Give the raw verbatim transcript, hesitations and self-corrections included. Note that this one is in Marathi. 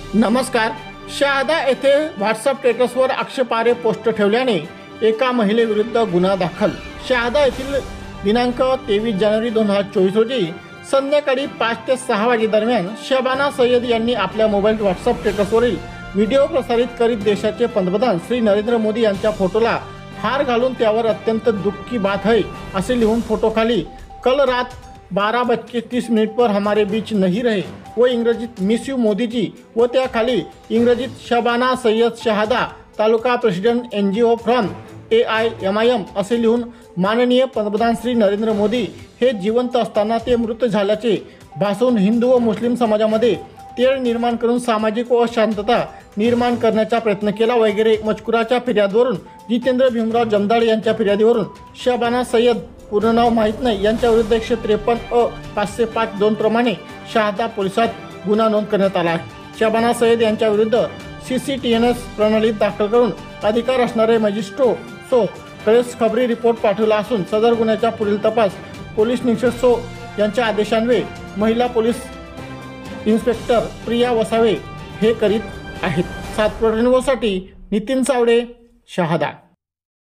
नमस्कार. शहादा येथे व्हॉट्सअप स्टेटसवर आक्षेपार्ह पोस्ट ठेवल्याने एका महिलेविरुद्ध गुन्हा दाखल. शहादा येथील दिनांक तेवीस जानेवारी दोन हजार चोवीस रोजी संध्याकाळी पाच ते सहा वाजे दरम्यान शबाना सय्यद यांनी आपल्या मोबाईल व्हॉट्सअप स्टेटसवरील व्हिडिओ प्रसारित करीत देशाचे पंतप्रधान श्री नरेंद्र मोदी यांच्या फोटोला हार घालून त्यावर अत्यंत दुःखी बात है असे लिहून फोटोखाली कल रात बारह बज के तीस मिनट पर हमारे बीच नहीं रहे व इंग्रजीत मिस यू मोदीजी व त्याखाली इंग्रजीत Shabana Sayyad Shahada taluka president N G O from A I M I M असे लिहून माननीय पंतप्रधान श्री नरेंद्र मोदी हे जिवंत असताना ते मृत झाल्याचे भासून हिंदू व मुस्लिम समाजामध्ये तेढ निर्माण करून सामाजिक व अशांतता निर्माण करण्याचा प्रयत्न केला वगैरे मजकुराच्या फिर्यादीवरून जितेंद्र भीमराव जमदाडे यांच्या फिर्यादीवरून शबाना सय्यद पूर्ण नाव माहीत नाही यांच्या विरुद्ध एकशे त्रेपन्न अ पाचशे पाच दोन प्रमाणे शहादा पोलिसात गुन्हा नोंद करण्यात आला आहे. शबाना सय्यद यांच्या विरुद्ध C C T N S प्रणालीत दाखल करून अधिकार असणारे मजिस्ट्रो सो कडे खबरी रिपोर्ट पाठवला असून सदर गुन्ह्याचा पुढील तपास पोलीस निरीक्षक सो यांच्या आदेशान्वये महिला पोलीस इन्स्पेक्टर प्रिया वसावे हे करीत आहेत. सात न्यूजसाठी नितीन सावडे, शहादा.